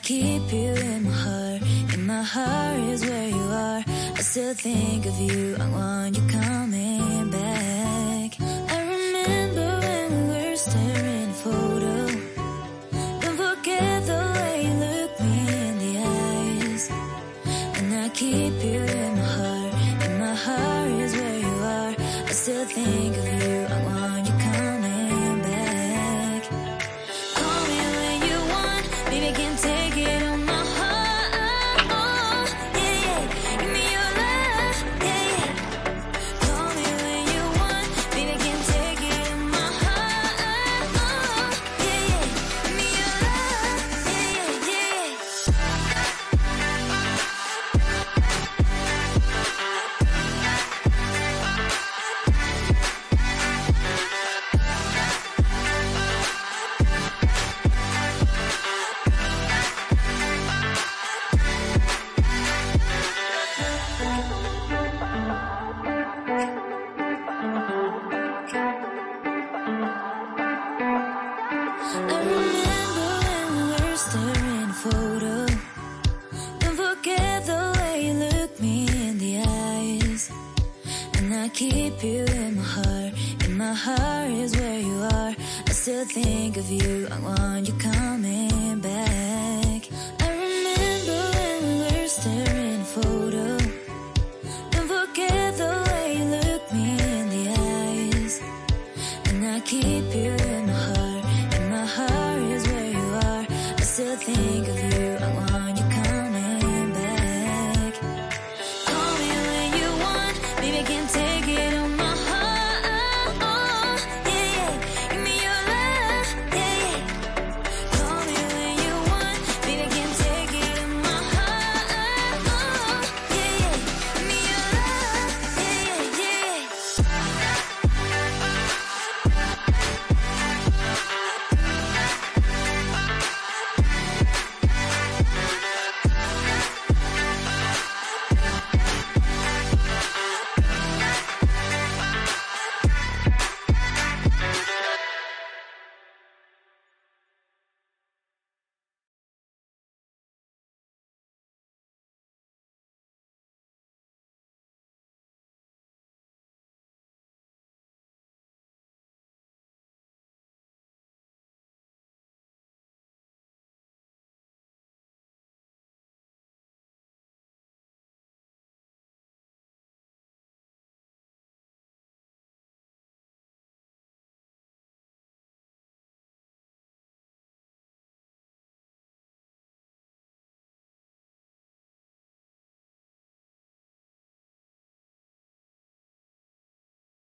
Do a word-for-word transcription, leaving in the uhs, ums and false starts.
keep you in my heart. In my heart is where you are. I still think of you. I want you coming back. I remember when we were staring at a photo. Don't forget the way you look me in the eyes. And I keep you in my heart. In my heart is where you are. I still think of you. I want you coming back. Call me when you want. Baby, I can take it on my heart. Oh, yeah, yeah. Give me your love. Yeah, yeah. Call me when you want. Baby, I can take it on my heart. Oh, yeah, yeah. Give me your love. Yeah, yeah, I remember when we were staring at a photo. Don't forget the way you look me in the eyes. And I keep you in my heart. In my heart is where you are. I still think of you. I want you coming back.